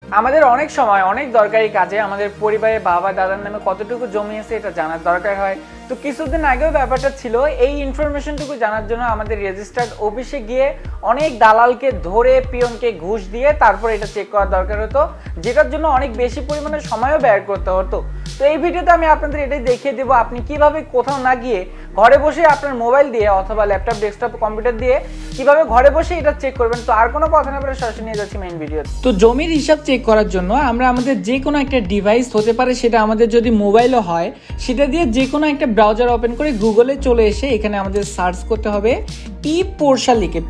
আমাদের অনেক সময় অনেক দরকারি কাজে আমাদের পরিবারে বাবা দাদার নামে কতটুকু জমি আছে এটা জানার দরকার হয়। তো কিছুদিন আগেও ব্যাপারটা ছিল, এই ইনফরমেশনটুকু জানার জন্য আমাদের রেজিস্টার্ড অফিসে গিয়ে অনেক দালালকে ধরে পিয়নকে ঘুষ দিয়ে তারপর এটা চেক করার দরকার হতো, যেটার জন্য অনেক বেশি পরিমাণে সময়ও ব্যয় করতে হতো। তো এই ভিডিওতে আমি আপনাদের এটাই দেখিয়ে দেবো আপনি কিভাবে কোথাও না গিয়ে ঘরে বসে আপনার মোবাইল দিয়ে অথবা ল্যাপটপ ডেস্কটপ কম্পিউটার দিয়ে কিভাবে ঘরে বসে এটা চেক করবেন। তো আর কোনো কথা না বলে সরাসরি নিয়ে যাচ্ছি মেইন ভিডিও। তো জমির হিসাব চেক করার জন্য আমরা আমাদের যে কোনো একটা ডিভাইস হতে পারে, সেটা আমাদের যদি মোবাইলও হয়, সেটা দিয়ে যে কোনো একটা ব্রাউজার ওপেন করে গুগলে চলে এসে এখানে আমাদের সার্চ করতে হবে ই পোর্শা লিখে,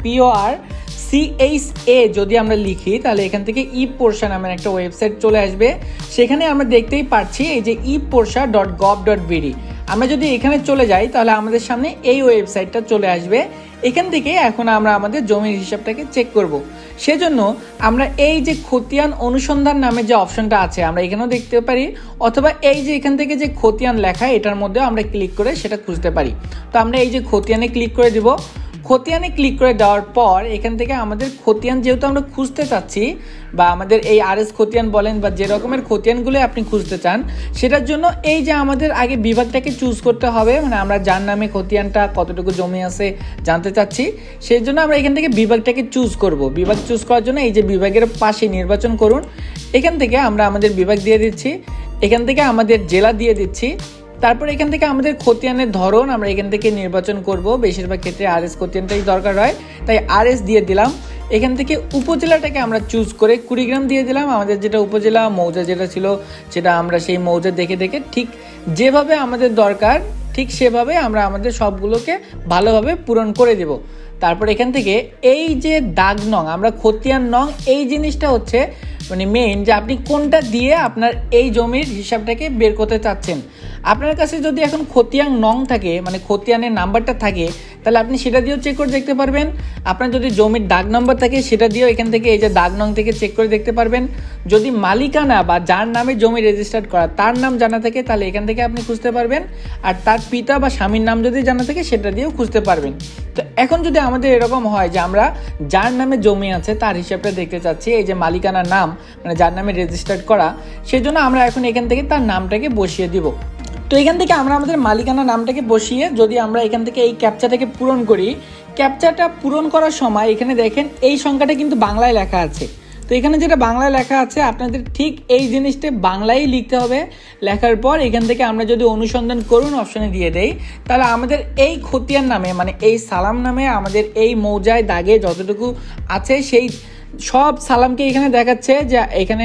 PORCHA যদি আমরা লিখি তাহলে এখান থেকে ই পোর্শা নামের একটা ওয়েবসাইট চলে আসবে। সেখানে আমরা দেখতেই পাচ্ছি এই যে eportia.gov.bd। আমরা যদি এখানে চলে যাই তাহলে আমাদের সামনে এই ওয়েবসাইটটা চলে আসবে। এখান থেকে এখন আমরা আমাদের জমির হিসাবটাকে চেক করব। সেজন্য আমরা এই যে খতিয়ান অনুসন্ধান নামে যে অপশনটা আছে আমরা এখানেও দেখতে পারি, অথবা এই যে এখান থেকে যে খতিয়ান লেখা এটার মধ্যেও আমরা ক্লিক করে সেটা খুঁজতে পারি। তো আমরা এই যে খতিয়ানে ক্লিক করে দিব। খতিয়ানে ক্লিক করে দেওয়ার পর এখান থেকে আমাদের খতিয়ান যেহেতু আমরা খুঁজতে চাচ্ছি, বা আমাদের এই RS খতিয়ান বলেন বা যে রকমের খতিয়ানগুলো আপনি খুঁজতে চান, সেটার জন্য এই যে আমাদের আগে বিভাগটাকে চুজ করতে হবে, মানে আমরা যার নামে খতিয়ানটা কতটুকু জমি আছে জানতে চাচ্ছি, সেই জন্য আমরা এখান থেকে বিভাগটাকে চুজ করব। বিভাগ চুজ করার জন্য এই যে বিভাগের পাশে নির্বাচন করুন। এখান থেকে আমরা আমাদের বিভাগ দিয়ে দিচ্ছি, এখান থেকে আমাদের জেলা দিয়ে দিচ্ছি। তারপর এখান থেকে আমাদের খতিয়ানের ধরন আমরা এখান থেকে নির্বাচন করব। বেশিরভাগ ক্ষেত্রে RS খতিয়ানটাই দরকার হয়, তাই RS দিয়ে দিলাম। এখান থেকে উপজেলাটাকে আমরা চুজ করে কুড়িগ্রাম দিয়ে দিলাম। আমাদের যেটা উপজেলা, মৌজা যেটা ছিল সেটা আমরা সেই মৌজা দেখে দেখে ঠিক যেভাবে আমাদের দরকার ঠিক সেভাবে আমরা আমাদের সবগুলোকে ভালোভাবে পূরণ করে দেব। তারপর এখান থেকে এই যে দাগ নং, আমরা খতিয়ান নং, এই জিনিসটা হচ্ছে মানে মেইন, যে আপনি কোনটা দিয়ে আপনার এই জমির হিসাবটাকে বের করতে চাচ্ছেন। আপনার কাছে যদি এখন খতিয়ান নং থাকে, মানে খতিয়ানের নাম্বারটা থাকে, তাহলে আপনি সেটা দিয়েও চেক করে দেখতে পারবেন। আপনার যদি জমির দাগ নম্বর থাকে সেটা দিয়েও এখান থেকে এই যে দাগ নং থেকে চেক করে দেখতে পারবেন। যদি মালিকানা বা যার নামে জমি রেজিস্টার্ড করা তার নাম জানা থাকে তাহলে এখান থেকে আপনি খুঁজতে পারবেন, আর তার পিতা বা স্বামীর নাম যদি জানা থাকে সেটা দিয়েও খুঁজতে পারবেন। তো এখন যদি আমাদের এরকম হয় যে আমরা যার নামে জমি আছে তার হিসাবটা দেখতে চাচ্ছি, এই যে মালিকানার নাম মানে যার নামে রেজিস্টার্ড করা, সেই জন্য আমরা এখন এখান থেকে তার নামটাকে বসিয়ে দিব। তো এখান থেকে আমরা আমাদের মালিকানা নামটাকে বসিয়ে যদি আমরা এখান থেকে এই ক্যাপচাটাকে পূরণ করি, ক্যাপচাটা পূরণ করার সময় এখানে দেখেন এই সংখ্যাটা কিন্তু বাংলায় লেখা আছে। তো এখানে যেটা বাংলায় লেখা আছে আপনাদের ঠিক এই জিনিসটা বাংলায় লিখতে হবে। লেখার পর এখান থেকে আমরা যদি অনুসন্ধান করুন অপশনে দিয়ে দেই, তাহলে আমাদের এই খতিয়ান নামে মানে এই সালাম নামে আমাদের এই মৌজায় দাগে যতটুকু আছে সেই সব সালামকে এখানে দেখাচ্ছে, যে এখানে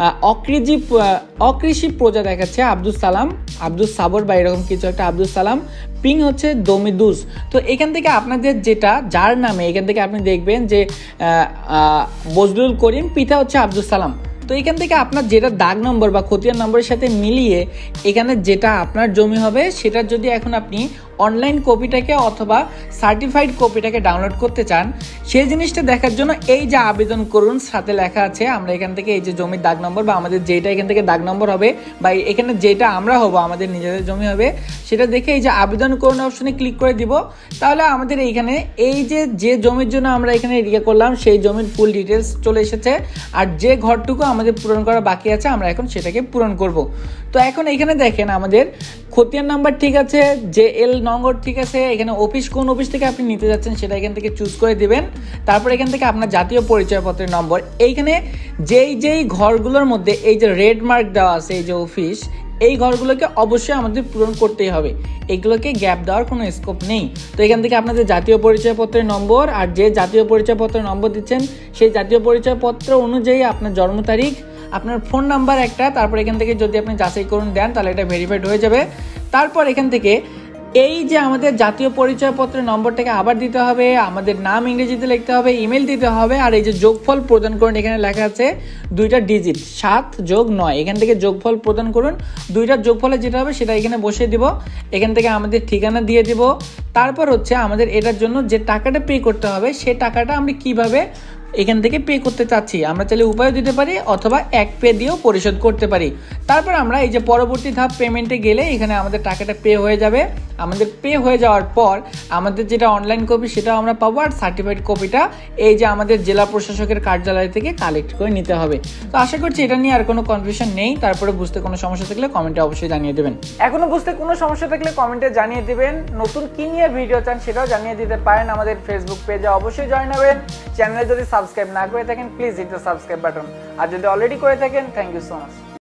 অকৃষি প্রজা দেখাচ্ছে আব্দুল সালাম, আব্দুল সাবর বা এরকম কিছু একটা আব্দুল সালাম, পিং হচ্ছে দমিদুস। তো এখান থেকে আপনাদের যেটা যার নামে এখান থেকে আপনি দেখবেন যে বজলুল করিম, পিতা হচ্ছে আব্দুল সালাম। তো এখান থেকে আপনার যেটা দাগ নম্বর বা খতিয়ান নম্বরের সাথে মিলিয়ে এখানে যেটা আপনার জমি হবে সেটার যদি এখন আপনি অনলাইন কপিটাকে অথবা সার্টিফাইড কপিটাকে ডাউনলোড করতে চান, সেই জিনিসটা দেখার জন্য এই যে আবেদন করুন সাথে লেখা আছে, আমরা এখান থেকে এই যে জমির দাগ নম্বর বা আমাদের যেটা এখান থেকে দাগ নম্বর হবে বা এখানে যেটা আমরা হব আমাদের নিজেদের জমি হবে সেটা দেখে এই যে আবেদন করুন অপশনে ক্লিক করে দিব। তাহলে আমাদের এইখানে এই যে জমির জন্য আমরা এখানে ইয়ে করলাম সেই জমির ফুল ডিটেলস চলে এসেছে, আর যে ঘরটুকু আমাদের পূরণ করা বাকি আছে আমরা এখন সেটাকে পূরণ করব। তো এখন এখানে দেখেন আমাদের খতিয়ান নাম্বার ঠিক আছে, JL নম্বর ঠিক আছে, এখানে অফিস কোন অফিস থেকে আপনি নিতে যাচ্ছেন সেটা এখান থেকে চুজ করে দিবেন। তারপর এখান থেকে আপনার জাতীয় পরিচয়পত্রের নম্বর, এইখানে যেই ঘরগুলোর মধ্যে এই যে রেড মার্ক দেওয়া আছে এই যে অফিস, এই ঘরগুলোকে অবশ্যই আমাদের পূরণ করতেই হবে, এগুলোকে গ্যাপ দেওয়ার কোনো স্কোপ নেই। তো এখান থেকে আপনাদের জাতীয় পরিচয়পত্রের নম্বর, আর যে জাতীয় পরিচয়পত্রের নম্বর দিচ্ছেন সেই জাতীয় পরিচয়পত্র অনুযায়ী আপনার জন্ম তারিখ, আপনার ফোন নাম্বার একটা, তারপর এখান থেকে যদি আপনি যাচাই করুন দেন তাহলে এটা ভেরিফাইড হয়ে যাবে। তারপর এখান থেকে এই যে আমাদের জাতীয় পরিচয়পত্রের নম্বরটাকে আবার দিতে হবে, আমাদের নাম ইংরেজিতে লিখতে হবে, ইমেল দিতে হবে, আর এই যে যোগফল প্রদান করুন, এখানে লেখা আছে 2টা ডিজিট 7 যোগ 9, এখান থেকে যোগফল প্রদান করুন, 2টার যোগফলে যেটা হবে সেটা এখানে বসিয়ে দিব। এখান থেকে আমাদের ঠিকানা দিয়ে দিব। তারপর হচ্ছে আমাদের এটার জন্য যে টাকাটা পে করতে হবে সেই টাকাটা আমরা কিভাবে এখান থেকে পে করতে চাচ্ছি। আমরা চাইলে উপায়ও দিতে পারি অথবা এক পে দিয়েও পরিশোধ করতে পারি। তারপর আমরা এই যে পরবর্তী ধাপ পেমেন্টে গেলে এখানে আমাদের টাকাটা পে হয়ে যাবে। আমাদের পে হয়ে যাওয়ার পর আমাদের যেটা অনলাইন কপি সেটাও আমরা পাবো, আর সার্টিফাইড কপিটা এই যে আমাদের জেলা প্রশাসকের কার্যালয় থেকে কালেক্ট করে নিতে হবে। তো আশা করছি এটা নিয়ে আর কোনো কনফিউশন নেই। তারপরে বুঝতে কোনো সমস্যা থাকলে কমেন্টে অবশ্যই জানিয়ে দেবেন। এখনো বুঝতে কোনো সমস্যা থাকলে কমেন্টে জানিয়ে দিবেন। নতুন কি নিয়ে ভিডিও চান সেটাও জানিয়ে দিতে পারেন। আমাদের ফেসবুক পেজে অবশ্যই জয়েন হবেন। চ্যানেলে যদি সাবস্ক্রাইব না করে থাকেন please hit the subscribe button, আর যদি অলরেডি করে থাকেন থ্যাংক ইউ সো মাচ।